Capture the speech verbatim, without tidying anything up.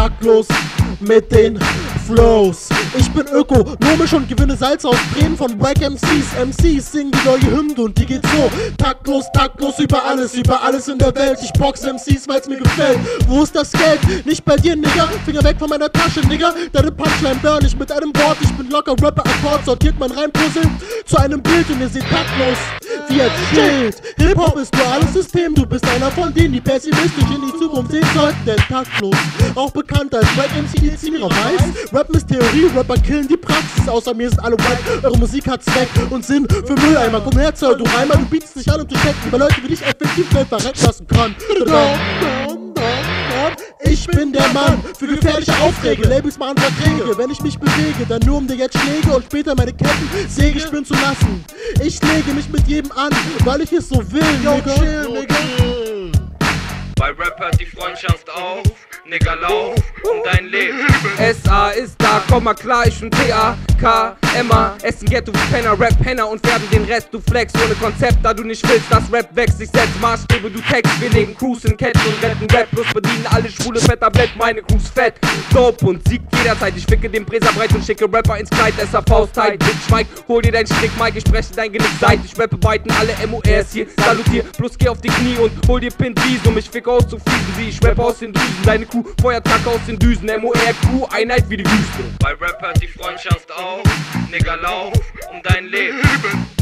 taktlos mit den Flows. Ich bin ökonomisch und gewinne Salz aus Tränen von Wack M Cs. M Cs singen die neue Hymne und die geht so: taktlos, taktlos über alles, über alles in der Welt. Ich boxe M Cs, weil's mir gefällt. Wo ist das Geld? Nicht bei dir, Nigga. Finger weg von meiner Tasche, Nigga. Deine Punchline burn ich mit einem Wort. Ich bin locker Rapper, Akkord, sortiert mein Reimpuzzle zu einem Bild und ihr seht taktlos wie ein Schild. Hip-Hop ist duales System, du bist einer von denen, die pessimistisch in die Zukunft sehen sollten. Denn taktlos, auch bekannt als Wack M C, die Zimmerer weiß. Rappen ist Theorie, Rapper killen die Praxis. Außer mir sind alle white, eure Musik hat Zweck und Sinn für Mülleimer. Komm her, Sir, du Reimer, du bietest dich an, um zu checken, über Leute wie dich effektiv schnell verrecken lassen kann. Ich bin der Mann für gefährliche Aufträge, Labels machen Verträge. Wenn ich mich bewege, dann nur um dir jetzt Schläge und später meine Ketten Säge spüren zu lassen. Ich lege mich mit jedem an, weil ich es so will, yo, Nigga. Chill, Nigga. Bei Rap hört die Freundschaft auf, Nigga, lauf um dein Leben. S A ist da, komm mal klar, ich bin T A K M A. Essen Ghetto wie Penner, Rap Penner und werden den Rest. Du flex ohne Konzept, da du nicht willst, dass Rap wächst. Ich setz Maßstäbe, du text, wir legen Crews in Ketten und retten Rap. Plus bedienen alle schwule Fetterblett, meine Crews fett. Dope und siegt jederzeit, ich ficke den Bräser breit und schicke Rapper ins Kleid. S A Faust tight, Bitch Mike, hol dir dein Strick, Mike, ich spreche dein Genick seit. Ich rappe weiten alle M O Rs hier, salutier, plus geh auf die Knie und hol dir Pin Dies, um mich fick auszufliegen. Wie ich rappe aus den Düsen, deine Crew feuert Tag aus den Düsen. M O R Crew, Einheit wie die Wüste. Bei Rap hört die Freundschaft auf, Nigga, lauf um dein Leben.